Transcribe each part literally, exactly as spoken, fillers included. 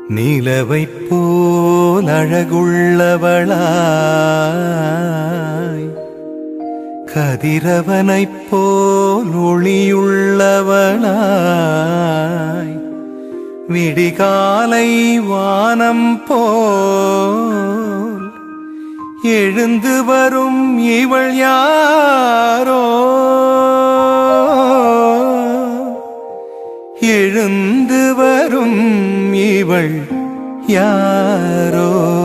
நிலவைப் போல் அழகுள்ளவளாய் கதிரவனைப் போல் ஒளியுள்ளவளாய் விடிகாலை வானம் போல் எழுந்து வரும் இவள் யாரோ எழுந்து வரும் இவள் யாரோ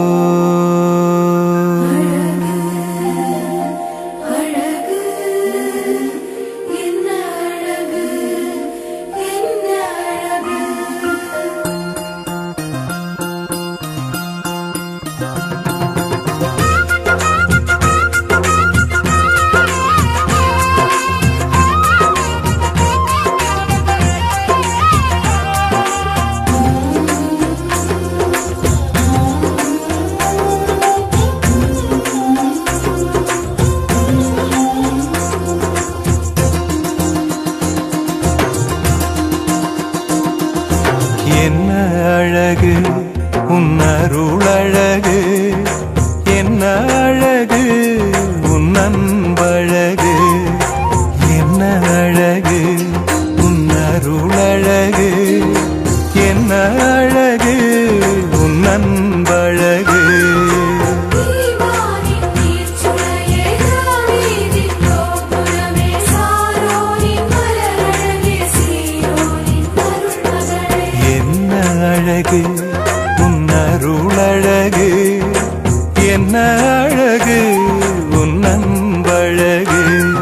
என்ன அழகு உன் அருளழகு என்ன அழகு உன் அன்பழகு என்ன அழகு உன் அருளழகு என்ன அழகு உன் அன்பழகு அழகு உன் அருளழகு என்ன அழகு உன் அன்பழகு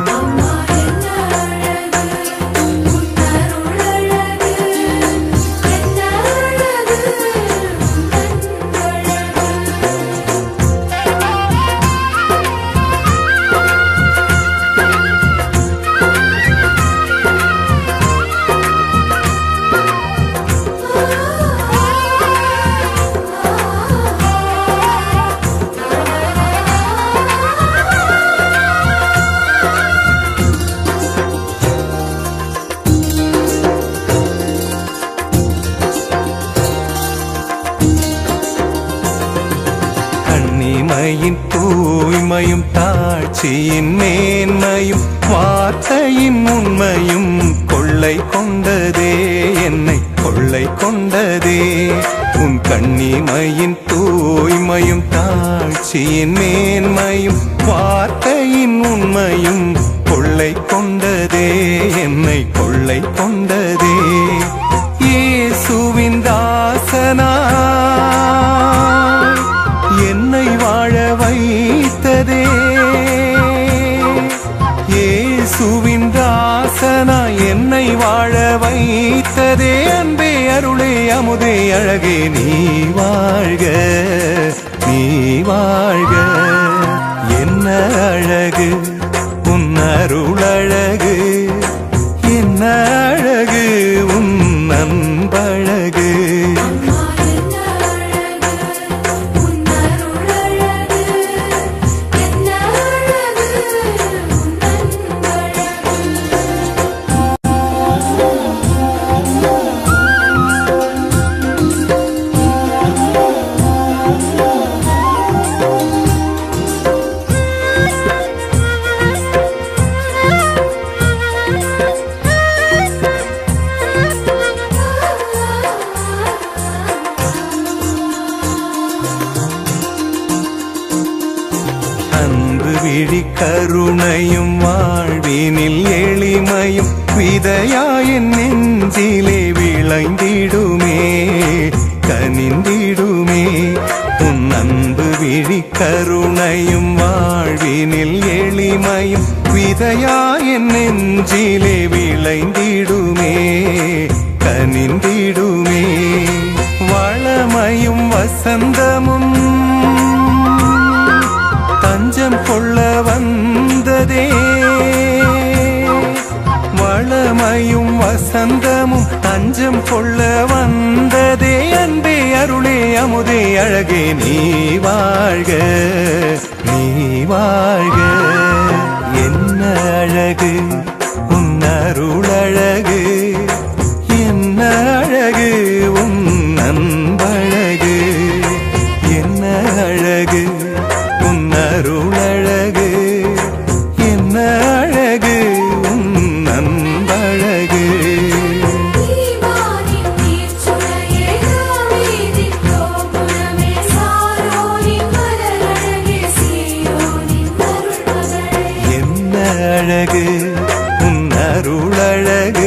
கண்ணிமையின் தூய்மையும் தாட்சியின் மேன்மையும் வார்த்தையின் உண்மையும் கொள்ளை கொண்டதே என்னை கொள்ளை கொண்டதே உன் கண்ணிமையின் தூய்மையும் தாட்சியின் மேன்மையும் வார்த்தையின் உண்மையும் கொள்ளை கொண்டதே என்னை கொள்ளை கொண்டதே இயேசுவின் தாசனா என்னை வாழ வைத்ததே இயேசுவின் தாசனா என்னை வாழ வைத்ததே அன்பே அருளே அமுதே அழகே நீ வாழ்க நீ வாழ்க என்ன அழகு உன் அருளழகு என்ன அழகு உன் அன்பழகு விழி கருணையும் வாழ்வினில் எளிமையும் விதையாயின் நெஞ்சிலே விளைந்திடுமே கனிந்திடுமே உன் அன்பு விழி கருணையும் வாழ்வினில் எளிமையும் விதையாயின் நெஞ்சிலே விளைந்திடுமே கனிந்திடுமே வளமையும் வசந்தமும் தஞ்சம் கொள்ள வந்ததே வளமையும் வசந்தமும் தஞ்சம் கொள்ள வந்ததே அன்பே அருளே அமுதே அழகே நீ வாழ்க நீ வாழ்க என்ன அழகு உன் அருளழகு என்ன அழகு உன் அன்பழகு அழகு